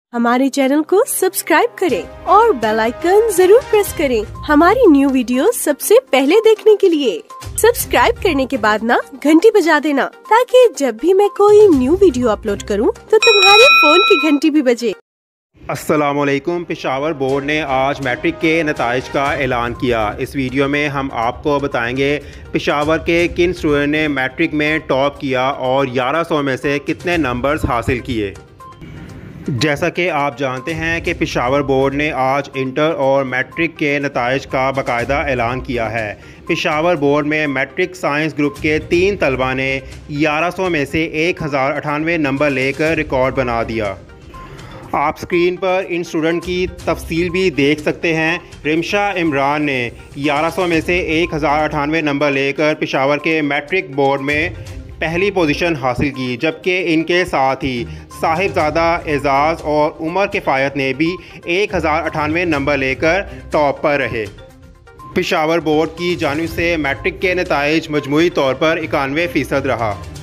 हमारे चैनल को सब्सक्राइब करें और बेल आइकन जरूर प्रेस करें हमारी न्यू वीडियो सबसे पहले देखने के लिए। सब्सक्राइब करने के बाद ना घंटी बजा देना ताकि जब भी मैं कोई न्यू वीडियो अपलोड करूं तो तुम्हारे फोन की घंटी भी बजे। अस्सलामुअलैकुम। पेशावर बोर्ड ने आज मैट्रिक के नताइज का ऐलान किया। इस वीडियो में हम आपको बताएंगे पेशावर के किन स्टूडेंट ने मैट्रिक में टॉप किया और 1100 में से कितने नंबर्स हासिल किए। जैसा कि आप जानते हैं कि पेशावर बोर्ड ने आज इंटर और मैट्रिक के नताइज का बाकायदा ऐलान किया है। पेशावर बोर्ड में मैट्रिक साइंस ग्रुप के 3 तलबा ने 1100 में से 1098 नंबर लेकर रिकॉर्ड बना दिया। आप स्क्रीन पर इन स्टूडेंट की तफसील भी देख सकते हैं। रिमशा इमरान ने 1100 में से 1098 नंबर लेकर पेशावर के मैट्रिक बोर्ड में पहली पोजीशन हासिल की, जबकि इनके साथ ही साहिबजादा एजाज़ और उमर किफ़ायत ने भी 1098 नंबर लेकर टॉप पर रहे। पेशावर बोर्ड की जानिब से मैट्रिक के नताइज मजमूई तौर पर 91% रहा।